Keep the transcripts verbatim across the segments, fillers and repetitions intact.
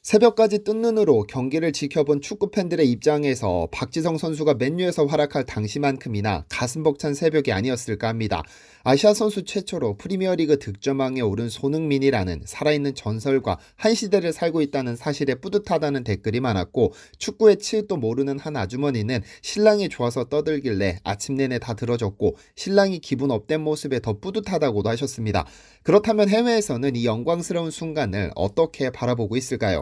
새벽까지 뜬 눈으로 경기를 지켜본 축구팬들의 입장에서 박지성 선수가 맨유에서 활약할 당시만큼이나 가슴 벅찬 새벽이 아니었을까 합니다. 아시아 선수 최초로 프리미어리그 득점왕에 오른 손흥민이라는 살아있는 전설과 한 시대를 살고 있다는 사실에 뿌듯하다는 댓글이 많았고, 축구의 칠도 모르는 한 아주머니는 신랑이 좋아서 떠들길래 아침 내내 다 들어줬고 신랑이 기분 업된 모습에 더 뿌듯하다고도 하셨습니다. 그렇다면 해외에서는 이 영광스러운 순간을 어떻게 바라보고 있을까요?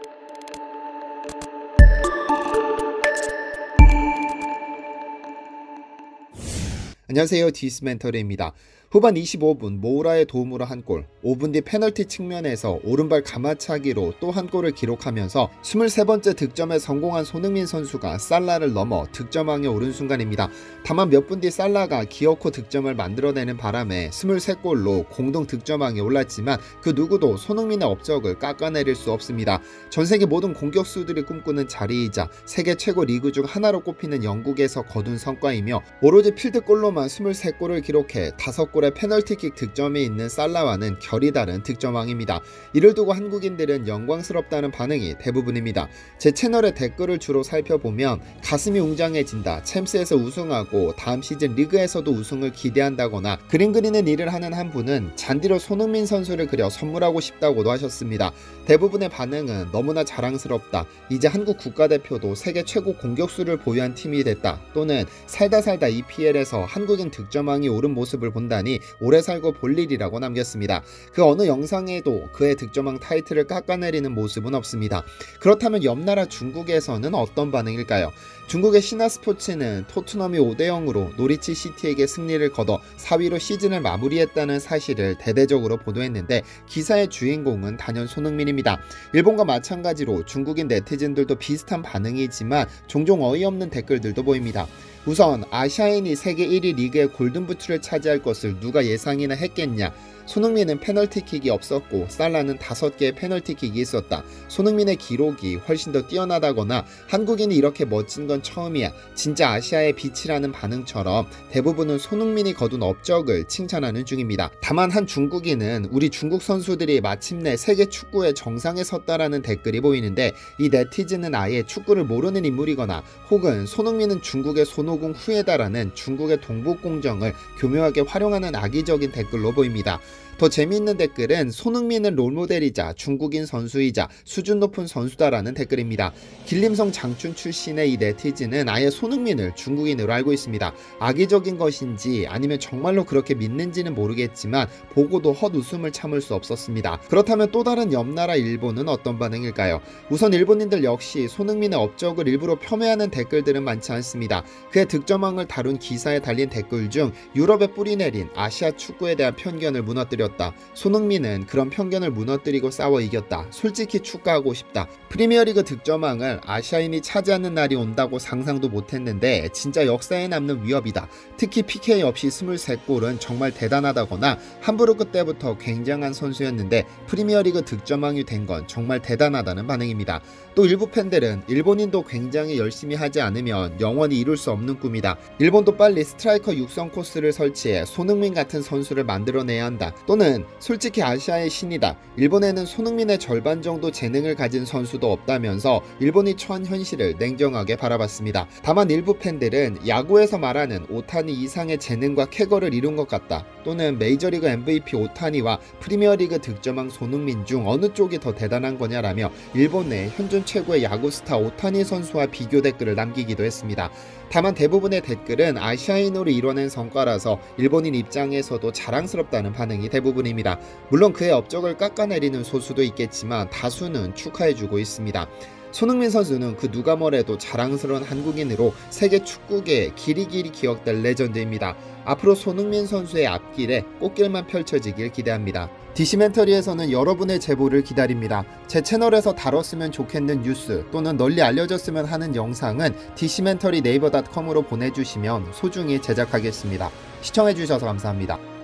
안녕하세요, 디스멘터리입니다. 후반 이십오 분 모우라의 도움으로 한 골, 오 분 뒤 페널티 측면에서 오른발 가마차기로 또 한 골을 기록하면서 스물세 번째 득점에 성공한 손흥민 선수가 살라를 넘어 득점왕에 오른 순간입니다. 다만 몇 분 뒤 살라가 기어코 득점을 만들어내는 바람에 스물세 골로 공동 득점왕에 올랐지만 그 누구도 손흥민의 업적을 깎아내릴 수 없습니다. 전세계 모든 공격수들이 꿈꾸는 자리이자 세계 최고 리그 중 하나로 꼽히는 영국에서 거둔 성과이며, 오로지 필드골로만 스물세 골을 기록해 다섯 골의 페널티킥 득점이 있는 살라와는 결이 다른 득점왕입니다. 이를 두고 한국인들은 영광스럽다는 반응이 대부분입니다. 제 채널의 댓글을 주로 살펴보면 가슴이 웅장해진다, 챔스에서 우승하고 다음 시즌 리그에서도 우승을 기대한다거나 그림 그리는 일을 하는 한 분은 잔디로 손흥민 선수를 그려 선물하고 싶다고도 하셨습니다. 대부분의 반응은 너무나 자랑스럽다, 이제 한국 국가대표도 세계 최고 공격수를 보유한 팀이 됐다, 또는 살다 살다 이피엘에서 한국인 득점왕이 오른 모습을 본다니 오래 살고 볼 일이라고 남겼습니다. 그 어느 영상에도 그의 득점왕 타이틀을 깎아내리는 모습은 없습니다. 그렇다면 옆나라 중국에서는 어떤 반응일까요? 중국의 신화스포츠는 토트넘이 오 대 영으로 노리치 시티에게 승리를 거둬 사 위로 시즌을 마무리했다는 사실을 대대적으로 보도했는데, 기사의 주인공은 단연 손흥민입니다. 일본과 마찬가지로 중국인 네티즌들도 비슷한 반응이지만 종종 어이없는 댓글들도 보입니다. 우선 아시아인이 세계 일 위 리그의 골든부트를 차지할 것을 누가 예상이나 했겠냐. 손흥민은 페널티킥이 없었고 살라는 다섯 개의 페널티킥이 있었다. 손흥민의 기록이 훨씬 더 뛰어나다거나 한국인이 이렇게 멋진 건 처음이야, 진짜 아시아의 빛이라는 반응처럼 대부분은 손흥민이 거둔 업적을 칭찬하는 중입니다. 다만 한 중국인은 우리 중국 선수들이 마침내 세계 축구의 정상에 섰다라는 댓글이 보이는데, 이 네티즌은 아예 축구를 모르는 인물이거나 혹은 손흥민은 중국의 손오공 후예다라는 중국의 동북공정을 교묘하게 활용하는 악의적인 댓글로 보입니다. 더 재미있는 댓글은 손흥민은 롤모델이자 중국인 선수이자 수준 높은 선수다라는 댓글입니다. 길림성 장춘 출신의 이 네티즌은 아예 손흥민을 중국인으로 알고 있습니다. 악의적인 것인지 아니면 정말로 그렇게 믿는지는 모르겠지만 보고도 헛웃음을 참을 수 없었습니다. 그렇다면 또 다른 옆나라 일본은 어떤 반응일까요? 우선 일본인들 역시 손흥민의 업적을 일부러 폄훼하는 댓글들은 많지 않습니다. 그의 득점왕을 다룬 기사에 달린 댓글 중 유럽에 뿌리내린 아시아 축구에 대한 편견을 무너뜨렸다, 손흥민은 그런 편견을 무너뜨리고 싸워 이겼다, 솔직히 축구하고 싶다, 프리미어리그 득점왕을 아시아인이 차지하는 날이 온다고 상상도 못했는데 진짜 역사에 남는 위협이다, 특히 피케이 없이 스물세 골은 정말 대단하다거나 함부르크 때부터 굉장한 선수였는데 프리미어리그 득점왕이 된 건 정말 대단하다는 반응입니다. 또 일부 팬들은 일본인도 굉장히 열심히 하지 않으면 영원히 이룰 수 없는 꿈이다, 일본도 빨리 스트라이커 육성 코스를 설치해 손흥민 같은 선수를 만들어내야 한다, 또는 솔직히 아시아의 신이다, 일본에는 손흥민의 절반 정도 재능을 가진 선수도 없다면서 일본이 처한 현실을 냉정하게 바라봤습니다. 다만 일부 팬들은 야구에서 말하는 오타니 이상의 재능과 쾌거를 이룬 것 같다, 또는 메이저리그 엠브이피 오타니와 프리미어리그 득점왕 손흥민 중 어느 쪽이 더 대단한 거냐라며 일본 내 현존 최고의 야구 스타 오타니 선수와 비교 댓글을 남기기도 했습니다. 다만 대부분의 댓글은 아시아인으로 이뤄낸 성과라서 일본인 입장에서도 자랑스럽다는 반응이 대부분입니다. 물론 그의 업적을 깎아내리는 소수도 있겠지만 다수는 축하해주고 있습니다. 손흥민 선수는 그 누가 뭐래도 자랑스러운 한국인으로 세계 축구계에 길이길이 기억될 레전드입니다. 앞으로 손흥민 선수의 앞길에 꽃길만 펼쳐지길 기대합니다. 디시멘터리에서는 여러분의 제보를 기다립니다. 제 채널에서 다뤘으면 좋겠는 뉴스 또는 널리 알려졌으면 하는 영상은 디시멘터리 네이버 닷컴으로 보내주시면 소중히 제작하겠습니다. 시청해주셔서 감사합니다.